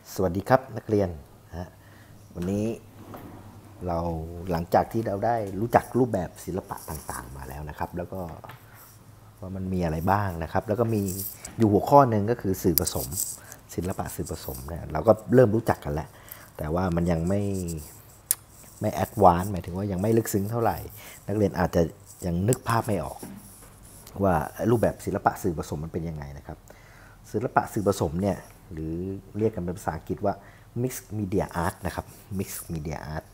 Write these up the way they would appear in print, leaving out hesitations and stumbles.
สวัสดีครับนักเรียนฮะวันนี้เราหลังจากที่เราได้รู้จักรูปแบบศิลปะต่างๆมาแล้วนะครับแล้วก็ว่ามันมีอะไรบ้างนะครับแล้วก็มีอยู่หัวข้อหนึ่งก็คือสื่อผสมศิลปะสื่อผสมเนี่ยเราก็เริ่มรู้จักกันแล้วแต่ว่ามันยังไม่แอดวานซ์หมายถึงว่ายังไม่ลึกซึ้งเท่าไหร่นักเรียนอาจจะยังนึกภาพไม่ออกว่ารูปแบบศิลปะสื่อผสมมันเป็นยังไงนะครับศิลปะสื่อผสมเนี่ยหรือเรียกกันเป็นภาษาอังกฤษว่า Mixed Media Art นะครับ Mixed Media Art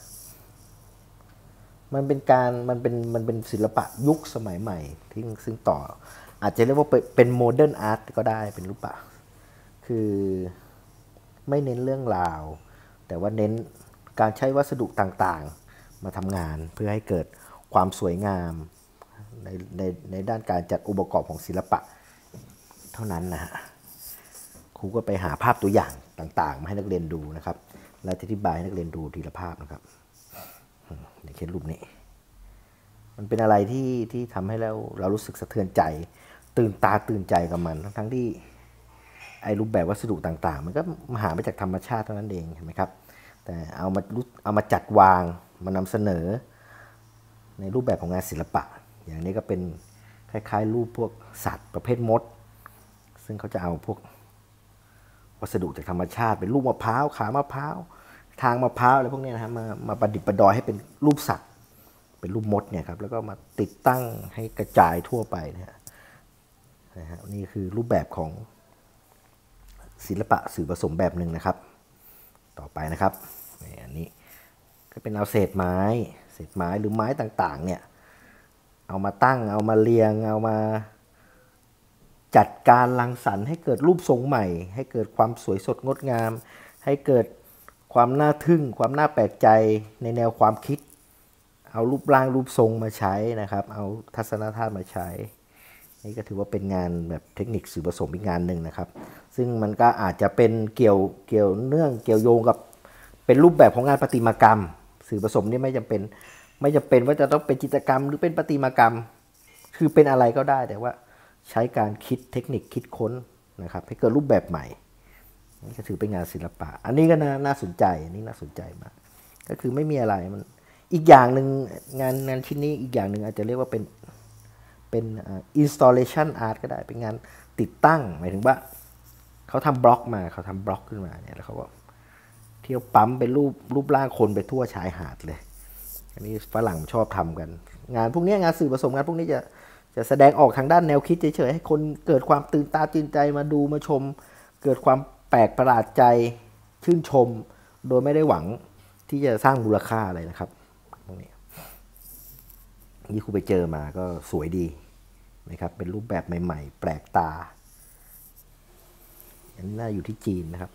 มันเป็นศิลปะยุคสมัยใหม่ที่ซึ่งต่ออาจจะเรียกว่าเป็นโมเดิร์นอาร์ตก็ได้เป็นรูปแบบคือไม่เน้นเรื่องราวแต่ว่าเน้นการใช้วัสดุต่างๆมาทำงานเพื่อให้เกิดความสวยงามในในด้านการจัดองค์ประกอบของศิลปะเท่านั้นนะฮะครูก็ไปหาภาพตัวอย่างต่างๆมาให้นักเรียนดูนะครับและอธิบายให้นักเรียนดูทีละภาพนะครับอย่างเช่นรูปนี้มันเป็นอะไรที่ทำให้เรารู้สึกสะเทือนใจตื่นตาตื่นใจกับมันทั้งที่ไอ้รูปแบบวัสดุต่างๆมันก็หามาจากธรรมชาติเท่านั้นเองเห็นไหมครับแต่เอามาจัดวางมานำเสนอในรูปแบบของงานศิลปะอย่างนี้ก็เป็นคล้ายๆรูปพวกสัตว์ประเภทมดซึ่งเขาจะเอาพวกวัสดุจากธรรมชาติเป็นลูกมะพร้าวขามะพร้าวทางมะพร้าวอะไรพวกนี้นะครับมาประดิษฐ์ประดอยให้เป็นรูปสัตว์เป็นรูปมดเนี่ยครับแล้วก็มาติดตั้งให้กระจายทั่วไปนะฮะนี่คือรูปแบบของศิลปะสื่อผสมแบบหนึ่งนะครับต่อไปนะครับอันนี้ก็เป็นเอาเศษไม้หรือไม้ต่างๆเนี่ยเอามาตั้งเอามาเรียงเอามาจัดการรังสรรค์ให้เกิดรูปทรงใหม่ให้เกิดความสวยสดงดงามให้เกิดความน่าทึ่งความน่าแปลกใจในแนวความคิดเอารูปร่างรูปทรงมาใช้นะครับเอาทัศนคติมาใช้นี่ก็ถือว่าเป็นงานแบบเทคนิคสื่อผสมอีกงานหนึ่งนะครับซึ่งมันก็อาจจะเป็นเกี่ยวเนื่องเกี่ยวโยงกับเป็นรูปแบบของงานประติมากรรมสื่อผสมนี่ไม่จำเป็นว่าจะต้องเป็นจิตรกรรมหรือเป็นประติมากรรมคือเป็นอะไรก็ได้แต่ว่าใช้การคิดเทคนิคคิดค้นนะครับให้เกิดรูปแบบใหม่นี่ก็ถือเป็นงานศิลปะอันนี้ก็น่าสนใจนี่น่าสนใจมากก็คือไม่มีอะไรมันอีกอย่างหนึ่งงานชิ้นนี้อีกอย่างหนึ่งอาจจะเรียกว่าเป็นinstallation art ก็ได้เป็นงานติดตั้งหมายถึงว่าเขาทำบล็อกขึ้นมาเนี่ยแล้วเขาก็เที่ยวปั๊มเป็นรูปร่างคนไปทั่วชายหาดเลยอันนี้ฝรั่งชอบทำกันงานพวกนี้งานสื่อผสมงานพวกนี้จะแสดงออกทางด้านแนวคิดเฉยๆให้คนเกิดความตื่นตาตื่นใจมาดูมาชมเกิดความแปลกประหลาดใจชื่นชมโดยไม่ได้หวังที่จะสร้างมูลค่าอะไรนะครับตรงนี้ที่ครูไปเจอมาก็สวยดีนะครับเป็นรูปแบบใหม่ๆแปลกตาอันนี้น่าอยู่ที่จีนนะครับ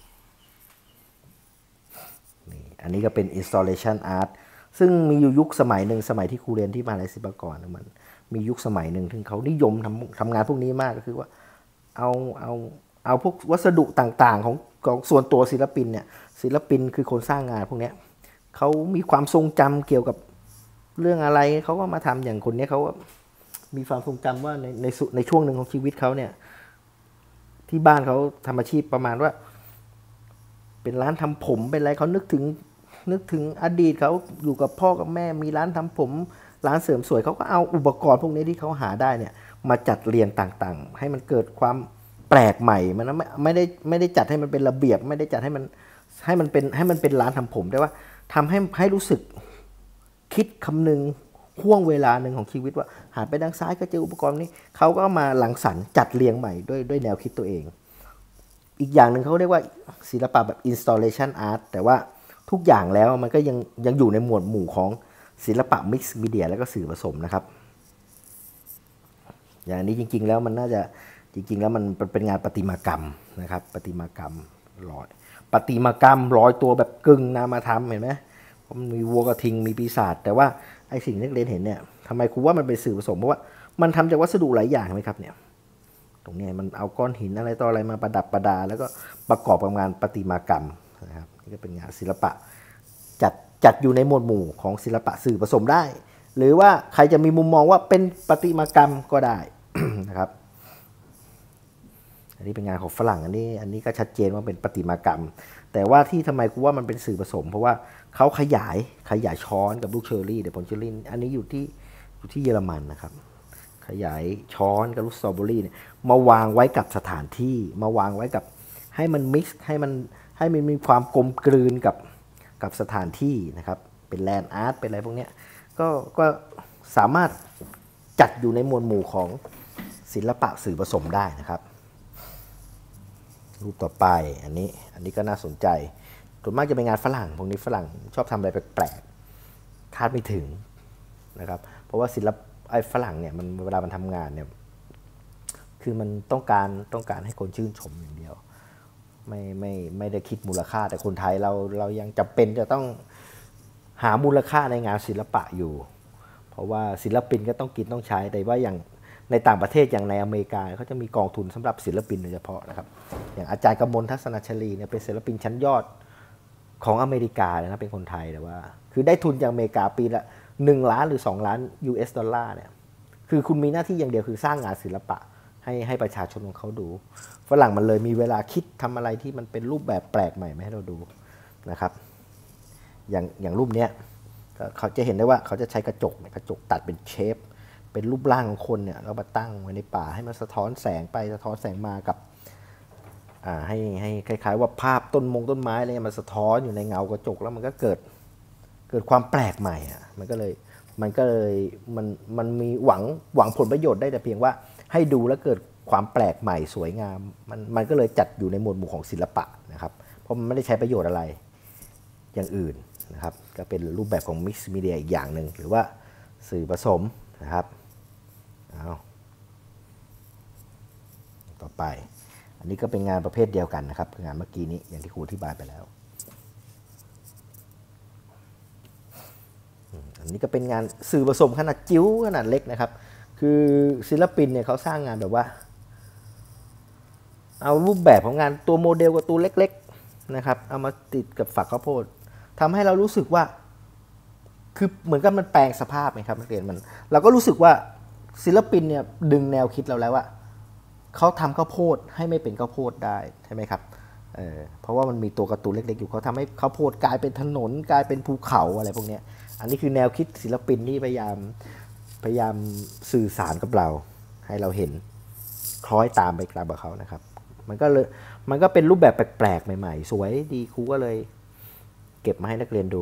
นี่อันนี้ก็เป็น installation art ซึ่งมีอยู่ยุคสมัยหนึ่งสมัยที่ครูเรียนที่มหาลัยศิลปากรมันมียุคสมัยหนึ่งที่เขานิยมทำงานพวกนี้มากก็คือว่าเอาพวกวัสดุต่างๆของส่วนตัวศิลปินเนี่ยศิลปินคือคนสร้างงานพวกนี้เขามีความทรงจำเกี่ยวกับเรื่องอะไรเขาก็มาทำอย่างคนนี้เขามีความทรงจำว่าในช่วงหนึ่งของชีวิตเขาเนี่ยที่บ้านเขาทำอาชีพประมาณว่าเป็นร้านทำผมเป็นอะไรเขานึกถึงอดีตเขาอยู่กับพ่อกับแม่มีร้านทำผมร้านเสริมสวยเขาก็เอาอุปกรณ์พวกนี้ที่เขาหาได้เนี่ยมาจัดเรียงต่างๆให้มันเกิดความแปลกใหม่มันไม่ได้จัดให้มันเป็นระเบียบไม่ได้จัดให้มันเป็นร้านทำผมแต่ว่าทำให้รู้สึกคิดคำนึงห่วงเวลาหนึ่งของชีวิตว่าหันไปด้านซ้ายก็เจออุปกรณ์นี้เขาก็มาหลังสรรค์จัดเรียงใหม่ด้วยแนวคิดตัวเองอีกอย่างหนึ่งเขาเรียกว่าศิลปะแบบ installation art แต่ว่าทุกอย่างแล้วมันก็ยังอยู่ในหมวดหมู่ของศิลปะ mixed media แล้วก็สื่อผสมนะครับอย่างนี้จริงๆแล้วมันน่าจะจริงๆแล้วมันเป็นงานประติมากรรมนะครับประติมากรรมลอยประติมากรรมร้อยตัวแบบกึ่งนามธรรมเห็นไหมมันมีวัวกระทิงมีปีศาจแต่ว่าไอ้สิ่งที่นักเรียนเห็นเนี่ยทำไมครูว่ามันเป็นสื่อผสมเพราะว่ามันทำจากวัสดุหลายอย่างไหมครับเนี่ยตรงนี้มันเอาก้อนหินอะไรต่ออะไรมาประดับประดาแล้วก็ประกอบกับงานประติมากรรมนะครับนี่ก็เป็นงานศิลปะจัดอยู่ในหมวดหมู่ของศิลปะสื่อผสมได้หรือว่าใครจะมีมุมมองว่าเป็นประติมากรรมก็ได้ นะครับอันนี้เป็นงานของฝรั่งอันนี้ก็ชัดเจนว่าเป็นประติมากรรมแต่ว่าที่ทำไมกูว่ามันเป็นสื่อผสมเพราะว่าเขาขยายช้อนกับลูกเชอร์รี่เดี๋ยวผลเชอร์รี่อันนี้อยู่ที่เยอรมันนะครับขยายช้อนกับลูกสตรอเบอรี่เนี่ยมาวางไว้กับสถานที่มาวางไว้กับให้มันมิกซ์ให้มันมีความกลมกลืนกับสถานที่นะครับเป็นแลนด์อาร์ตเป็นอะไรพวกนี้ก็สามารถจัดอยู่ในหมวดหมู่ของศิลปะสื่อผสมได้นะครับรูปต่อไปอันนี้ก็น่าสนใจส่วนมากจะเป็นงานฝรั่งพวกนี้ฝรั่งชอบทำอะไรแปลกๆคาดไม่ถึงนะครับเพราะว่าศิลปะไอ้ฝรั่งเนี่ยมันเวลามันทำงานเนี่ยคือมันต้องการให้คนชื่นชมอย่างเดียวไม่ได้คิดมูลค่าแต่คนไทยเรายังจำเป็นจะต้องหามูลค่าในงานศิลปะอยู่เพราะว่าศิลปินก็ต้องกินต้องใช้แต่ว่าอย่างในต่างประเทศอย่างในอเมริกาเขาจะมีกองทุนสำหรับศิลปินโดยเฉพาะนะครับอย่างอาจารย์กมลทัศนชลีเนี่ยเป็นศิลปินชั้นยอดของอเมริกาเลยนะเป็นคนไทยแต่ว่าคือได้ทุนจากอเมริกาปีละ1 ล้านหรือ2 ล้าน US ดอลลาร์เนี่ยคือคุณมีหน้าที่อย่างเดียวคือสร้างงานศิลปะให้ประชาชนของเขาดูฝรั่งมันเลยมีเวลาคิดทำอะไรที่มันเป็นรูปแบบแปลกใหม่มาให้เราดูนะครับอย่างรูปเนี้ยเขาจะเห็นได้ว่าเขาจะใช้กระจกตัดเป็นเชฟเป็นรูปร่างของคนเนี่ยแล้วมาตั้งไว้ในป่าให้มันสะท้อนแสงไปสะท้อนแสงมากับให้คล้ายๆว่าภาพต้นไม้อะไรมันสะท้อนอยู่ในเงากระจกแล้วมันก็เกิดความแปลกใหม่อ่ะมันก็เลยมันมีหวังผลประโยชน์ได้แต่เพียงว่าให้ดูแล้วเกิดความแปลกใหม่สวยงามมันก็เลยจัดอยู่ในหมวดหมู่ของศิลปะนะครับเพราะมันไม่ได้ใช้ประโยชน์อะไรอย่างอื่นนะครับก็เป็นรูปแบบของมิกซ์มีเดียอีกอย่างหนึ่งหรือว่าสื่อผสมนะครับต่อไปอันนี้ก็เป็นงานประเภทเดียวกันนะครับงานเมื่อกี้นี้อย่างที่ครูอธิบายไปแล้วอันนี้ก็เป็นงานสื่อผสมขนาดจิ๋วขนาดเล็กนะครับคือศิลปินเนี่ยเขาสร้างงานแบบว่าเอารูปแบบของงานตัวโมเดลกับตัวเล็กๆนะครับเอามาติดกับฝักข้าวโพดทำให้เรารู้สึกว่าคือเหมือนกับมันแปลงสภาพไหมครับนักเรียนเราก็รู้สึกว่าศิลปินเนี่ยดึงแนวคิดเราแล้วว่าเขาทำข้าวโพดให้ไม่เป็นข้าวโพดได้ใช่ไหมครับเพราะว่ามันมีตัวการ์ตูนเล็กๆอยู่เขาทำให้ข้าวโพดกลายเป็นถนนกลายเป็นภูเขาอะไรพวกนี้อันนี้คือแนวคิดศิลปินที่พยายามสื่อสารกับเราให้เราเห็นคล้อยตามไปกับเขานะครับมันก็เป็นรูปแบบแปลกๆใหม่ๆสวยดีครูก็เลยเก็บมาให้นักเรียนดู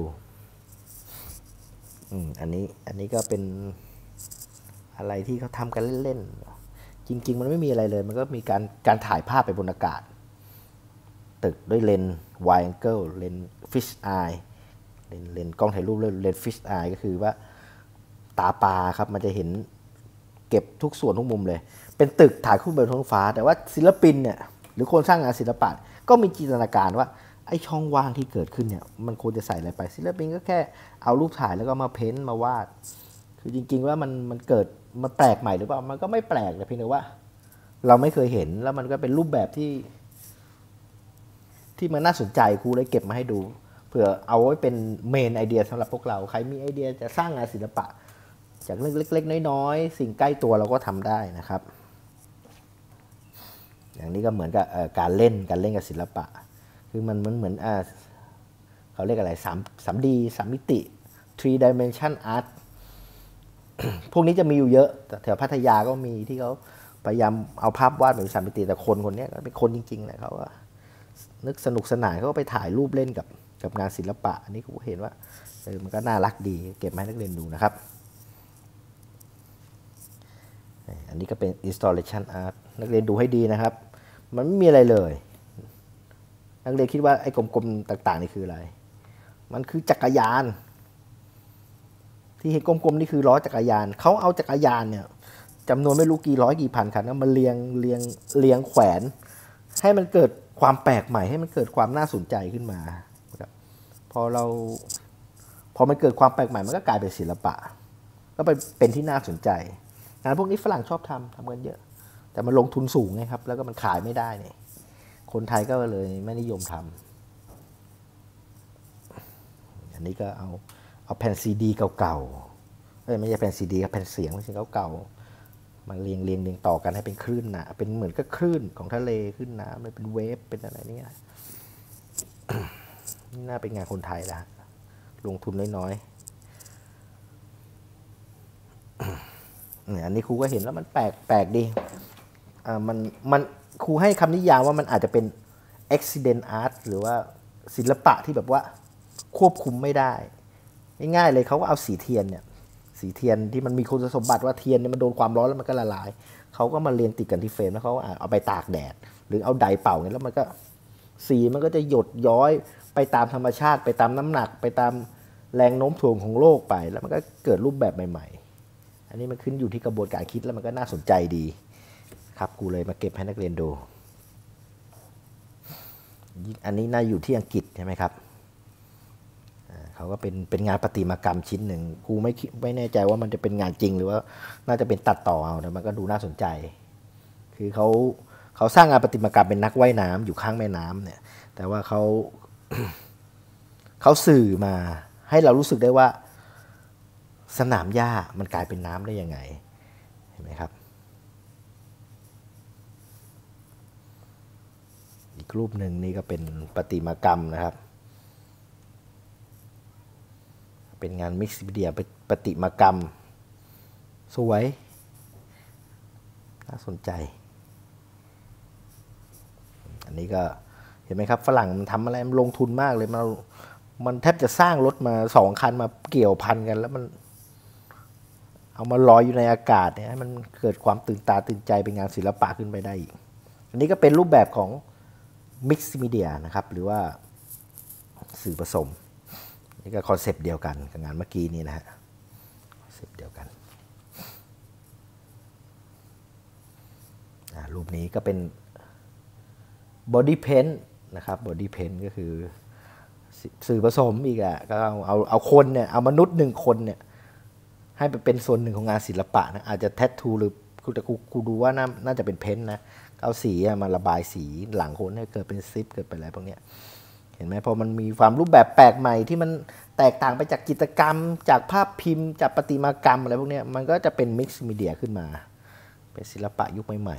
อันนี้ก็เป็นอะไรที่เขาทำกันเล่นๆจริงๆมันไม่มีอะไรเลยมันก็มีการถ่ายภาพไปบนอากาศตึกด้วยเลนส์ wide angle เลนส์ fish eye เลนส์กล้องถ่ายรูปเลนส์ fish eye ก็คือว่าตาปลาครับมันจะเห็นเก็บทุกส่วนทุกมุมเลยเป็นตึกถ่ายขึ้นบนท้องฟ้าแต่ว่าศิลปินเนี่ยหรือคนสร้างงานศิลปะก็มีจินตนาการว่าไอ้ช่องว่างที่เกิดขึ้นเนี่ยมันควรจะใส่อะไรไปศิลปินก็แค่เอารูปถ่ายแล้วก็มาเพ้นท์มาวาดคือจริงๆว่ามันเกิดมันแปลกใหม่หรือเปล่ามันก็ไม่แปลกแต่เพียงแต่ว่าเราไม่เคยเห็นแล้วมันก็เป็นรูปแบบที่มันน่าสนใจครูเลยเก็บมาให้ดูเผื่อเอาไว้เป็นเมนไอเดียสำหรับพวกเราใครมีไอเดียจะสร้างงานศิลปะจากเรื่องเล็กๆน้อยๆสิ่งใกล้ตัวเราก็ทำได้นะครับอย่างนี้ก็เหมือนกับการเล่นกับศิลปะคือมันเหมือนเขาเรียกอะไร3D 3 มิติ 3 dimension art พวกนี้จะมีอยู่เยอะแถวพัทยาก็มีที่เขาพยายามเอาภาพวาดแบบ3 มิติแต่คนนี้เป็นคนจริงๆเลยเขาก็นึกสนุกสนานเขาก็ไปถ่ายรูปเล่นกับงานศิลปะอันนี้ผมเห็นว่ามันก็น่ารักดีเก็บมาให้นักเรียนดูนะครับอันนี้ก็เป็น installation art นักเรียนดูให้ดีนะครับมันไม่มีอะไรเลยนักเรียนคิดว่าไอ้กลมๆต่างๆนี่คืออะไรมันคือจักรยานที่เห็นกลมๆนี่คือล้อจักรยานเขาเอาจักรยานเนี่ยจำนวนไม่รู้กี่ร้อยกี่พันคันมาเรียงแขวนให้มันเกิดความแปลกใหม่ให้มันเกิดความน่าสนใจขึ้นมาพอมันเกิดความแปลกใหม่มันก็กลายเป็นศิลปะก็เป็นที่น่าสนใจงานพวกนี้ฝรั่งชอบทำกันเยอะแต่มันลงทุนสูงไงครับแล้วก็มันขายไม่ได้เนี่ยคนไทยก็เลยไม่นิยมทำอันนี้ก็เอาแผ่นซีดีเก่าๆไม่ใช่แผ่นซีดีครับแผ่นเสียงไม่ใช่เก่าๆมาเรียงต่อกันให้เป็นคลื่นหนาเป็นเหมือนกับคลื่นของทะเลคลื่นน้ำเลยเป็นเวฟเป็นอะไรนี่นี่น่าเป็นงานคนไทยละลงทุนน้อยๆอันนี้ครูก็เห็นแล้วมันแปลกดีมันครูให้คำนิยามว่ามันอาจจะเป็น accident art หรือว่าศิลปะที่แบบว่าควบคุมไม่ได้ง่ายๆเลยเขาก็เอาสีเทียนเนี่ยสีเทียนที่มันมีคุณสมบัติว่าเทียนเนี่ยมันโดนความร้อนแล้วมันก็ละลายเขาก็มาเรียงติดกันที่เฟรมแล้วเขาเอาไปตากแดดหรือเอาไดเป่าเนี่ยแล้วมันก็สีมันก็จะหยดย้อยไปตามธรรมชาติไปตามน้ำหนักไปตามแรงโน้มถ่วงของโลกไปแล้วมันก็เกิดรูปแบบใหม่ๆอันนี้มันขึ้นอยู่ที่กระบวนการคิดแล้วมันก็น่าสนใจดีครับกูเลยมาเก็บให้นักเรียนดูอันนี้น่าอยู่ที่อังกฤษใช่ไหมครับเขาก็เป็นงานประติมากรรมชิ้นหนึ่งครูไม่แน่ใจว่ามันจะเป็นงานจริงหรือว่าน่าจะเป็นตัดต่อเอาแต่มันก็ดูน่าสนใจคือเขาสร้างงานประติมากรรมเป็นนักว่ายน้ำอยู่ข้างแม่น้ำเนี่ยแต่ว่าเขาสื่อมาให้เรารู้สึกได้ว่าสนามหญ้ามันกลายเป็นน้ำได้ยังไงเห็นไหมครับอีกรูปหนึ่งนี่ก็เป็นประติมากรรมนะครับเป็นงานมิกซ์มีเดียประติมากรรมสวยน่าสนใจอันนี้ก็เห็นไหมครับฝรั่งมันทำอะไรมันลงทุนมากเลยมันแทบจะสร้างรถมา2 คันมาเกี่ยวพันกันแล้วมันเอามาลอยอยู่ในอากาศเนี่ยให้มันเกิดความตื่นตาตื่นใจเป็นงานศิลปะขึ้นไปได้อีกอันนี้ก็เป็นรูปแบบของมิกซ์มีเดียนะครับหรือว่าสื่อผสมนี่ก็คอนเซปต์เดียวกันกับงานเมื่อกี้นี้นะฮะคอนเซปต์เดียวกันรูปนี้ก็เป็นบอดี้เพนท์นะครับบอดี้เพนท์ก็คือสื่อผสมอีกอ่ะก็เอาคนเนี่ยเอามนุษย์1 คนเนี่ยให้ไปเป็นส่วนหนึ่งของงานศิลปะนะอาจจะแทททูหรือครูดูว่าน่าจะเป็นเพ้นท์นะเอาสีมาระบายสีหลังคนให้เกิดเป็นซิปเกิดเป็นอะไรพวกนี้เห็นไหมพอมันมีความรูปแบบแปลกใหม่ที่มันแตกต่างไปจากจิตรกรรมจากภาพพิมพ์จากประติมากรรมอะไรพวกนี้มันก็จะเป็นมิกซ์มีเดียขึ้นมาเป็นศิลปะยุคใหม่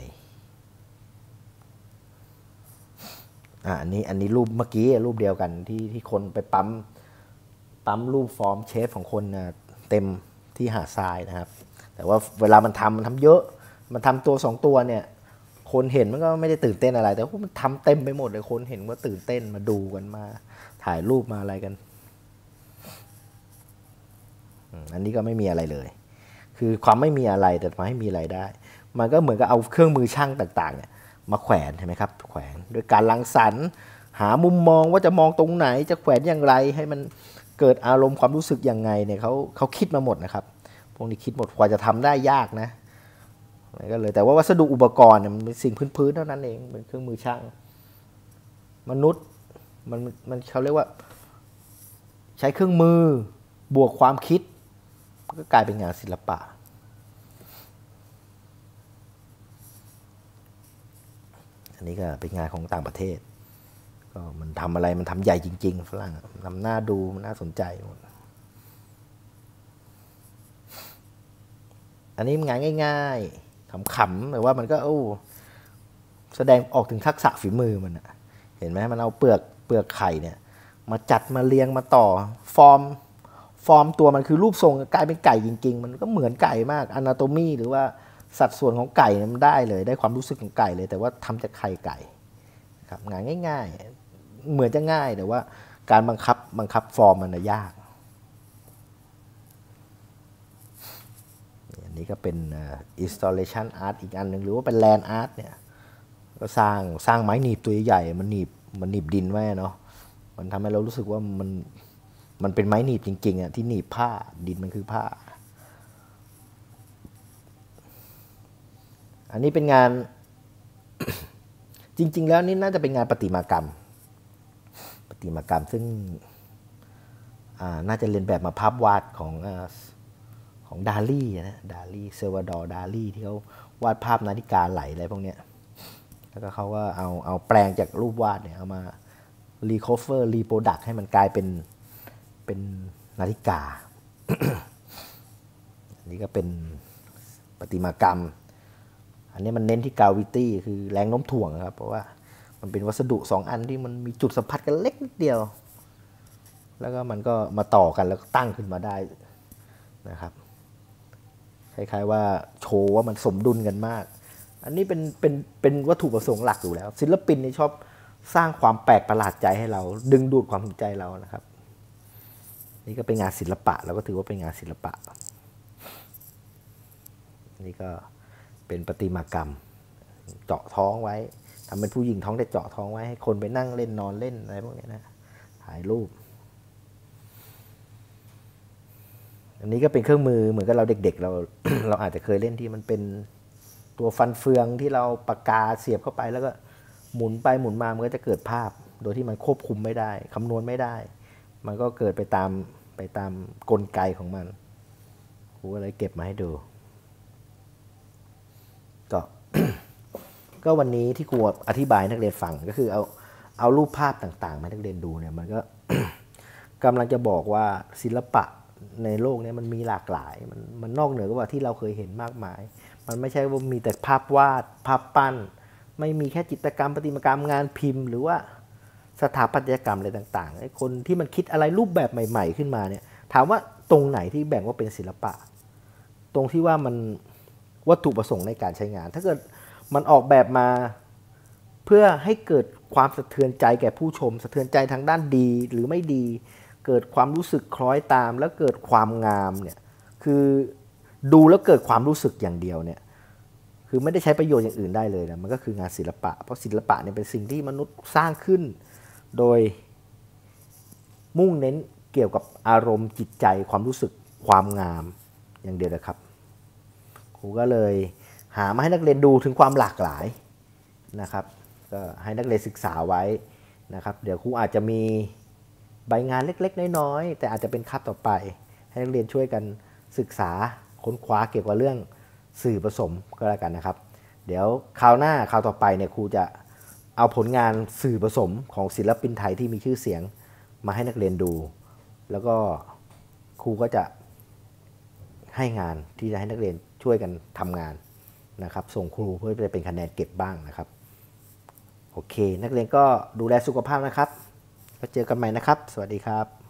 ๆอันนี้รูปเมื่อกี้รูปเดียวกันที่คนไปปั๊มรูปฟอร์มเชฟของคนเต็มที่หาดทรายนะครับแต่ว่าเวลามันทำเยอะมันทำตัว2 ตัวเนี่ยคนเห็นมันก็ไม่ได้ตื่นเต้นอะไรแต่ว่ามันทำเต็มไปหมดเลยคนเห็นว่าตื่นเต้นมาดูกันมาถ่ายรูปมาอะไรกันอันนี้ก็ไม่มีอะไรเลยคือความไม่มีอะไรแต่มาให้มีอะไรได้มันก็เหมือนกับเอาเครื่องมือช่างต่างๆเนี่ยมาแขวนใช่ไหมครับแขวนโดยการรังสรรค์หามุมมองว่าจะมองตรงไหนจะแขวนอย่างไรให้มันเกิดอารมณ์ความรู้สึกยังไงเนี่ยเขาคิดมาหมดนะครับพวกนี้คิดหมดกว่าจะทำได้ยากนะก็เลยแต่ว่าวัสดุอุปกรณ์เนี่ยมันเป็นสิ่งพื้นๆเท่านั้นเองเป็นเครื่องมือช่างมนุษย์มันเขาเรียกว่าใช้เครื่องมือบวกความคิดก็กลายเป็นงานศิลปะอันนี้ก็เป็นงานของต่างประเทศก็มันทำอะไรมันทำใหญ่จริงๆฝรั่งทำหน้าดูมันน่าสนใจหมดอันนี้งานง่ายๆขำๆแต่ว่ามันก็แสดงออกถึงทักษะฝีมือมันเห็นไหมมันเอาเปลือกไข่เนี่ยมาจัดมาเรียงมาต่อฟอร์มตัวมันคือรูปทรงกลายเป็นไก่จริงๆมันก็เหมือนไก่มากอนาโตมีหรือว่าสัดส่วนของไก่มันได้เลยได้ความรู้สึกของไก่เลยแต่ว่าทำจากไข่ไก่ครับงานง่ายๆเหมือนจะง่ายแต่ว่าการบังคับฟอร์มมันยากอันนี้ก็เป็น installation art อีกอันหนึ่งหรือว่าเป็น land art เนี่ยก็สร้างไม้หนีบตัวใหญ่มันหนีบดินไว้เนาะมันทำให้เรารู้สึกว่ามันเป็นไม้หนีบจริงๆที่หนีบผ้าดินมันคือผ้าอันนี้เป็นงาน จริงๆแล้วนี่น่าจะเป็นงานประติมากรรมซึ่งน่าจะเรียนแบบมาภาพวาดของดาลีนะดาลีเซลวาดอร์ดาลีที่เขาวาดภาพนาฬิกาไหลอะไรพวกนี้แล้วก็เขาก็เอาแปลงจากรูปวาดเนี่ยเอามารีคอฟเวอร์รีโปรดักต์ให้มันกลายเป็นนาฬิกา อันนี้ก็เป็นประติมากรรมอันนี้มันเน้นที่ gravity คือแรงโน้มถ่วงครับเพราะว่ามันเป็นวัสดุ2 อันที่มันมีจุดสัมผัสกันเล็กนิดเดียว แล้วก็มันก็มาต่อกันแล้วก็ตั้งขึ้นมาได้นะครับคล้ายๆว่าโชว์ว่ามันสมดุลกันมากอันนี้เป็นวัตถุประสงค์หลักอยู่แล้วศิลปินนี่ชอบสร้างความแปลกประหลาดใจให้เราดึงดูดความสนใจเรานะครับนี่ก็เป็นงานศิลปะเราก็ถือว่าเป็นงานศิลปะนี่ก็เป็นประติมากรรมเจาะท้องไว้ทำเป็นผู้หญิงท้องแต่เจาะท้องไว้ให้คนไปนั่งเล่นนอนเล่นอะไรพวกนี้นะถ่ายรูปอันนี้ก็เป็นเครื่องมือเหมือนกับเราเด็กๆเรา เราอาจจะเคยเล่นที่มันเป็นตัวฟันเฟืองที่เราปากกาเสียบเข้าไปแล้วก็หมุนไปหมุนมามันก็จะเกิดภาพโดยที่มันควบคุมไม่ได้คำนวณไม่ได้มันก็เกิดไปตามกลไกของมันครูก็เลยเก็บมาให้ดูก็ ก็วันนี้ที่ครูอธิบายนักเรียนฟังก็คือเอารูปภาพต่างๆมาให้นักเรียนดูเนี่ยมันก็ กำลังจะบอกว่าศิลปะในโลกนี้มันมีหลากหลายมันนอกเหนือจากว่าที่เราเคยเห็นมากมายมันไม่ใช่ว่ามีแต่ภาพวาดภาพปั้นไม่มีแค่จิตรกรรมประติมากรรมงานพิมพ์หรือว่าสถาปัตยกรรมอะไรต่างๆไอ้คนที่มันคิดอะไรรูปแบบใหม่ๆขึ้นมาเนี่ยถามว่าตรงไหนที่แบ่งว่าเป็นศิลปะตรงที่ว่ามันวัตถุประสงค์ในการใช้งานถ้าเกิดมันออกแบบมาเพื่อให้เกิดความสะเทือนใจแก่ผู้ชมสะเทือนใจทางด้านดีหรือไม่ดีเกิดความรู้สึกคล้อยตามแล้วเกิดความงามเนี่ยคือดูแล้วเกิดความรู้สึกอย่างเดียวเนี่ยคือไม่ได้ใช้ประโยชน์อย่างอื่นได้เลยนะมันก็คืองานศิลปะเพราะศิลปะเนี่ยเป็นสิ่งที่มนุษย์สร้างขึ้นโดยมุ่งเน้นเกี่ยวกับอารมณ์จิตใจความรู้สึกความงามอย่างเดียวนะครับครูก็เลยหามาให้นักเรียนดูถึงความหลากหลายนะครับก็ให้นักเรียนศึกษาไว้นะครับเดี๋ยวครูอาจจะมีใบงานเล็กๆน้อยๆแต่อาจจะเป็นคาบต่อไปให้นักเรียนช่วยกันศึกษาค้นคว้าเกี่ยวกับเรื่องสื่อผสมก็แล้วกันนะครับเดี๋ยวคราวหน้าคราวต่อไปเนี่ยครูจะเอาผลงานสื่อผสมของศิลปินไทยที่มีชื่อเสียงมาให้นักเรียนดูแล้วก็ครูก็จะให้งานที่จะให้นักเรียนช่วยกันทำงานนะครับส่งครูเพื่อจะเป็นคะแนนเก็บบ้างนะครับโอเคนักเรียนก็ดูแลสุขภาพนะครับแล้วเจอกันใหม่นะครับสวัสดีครับ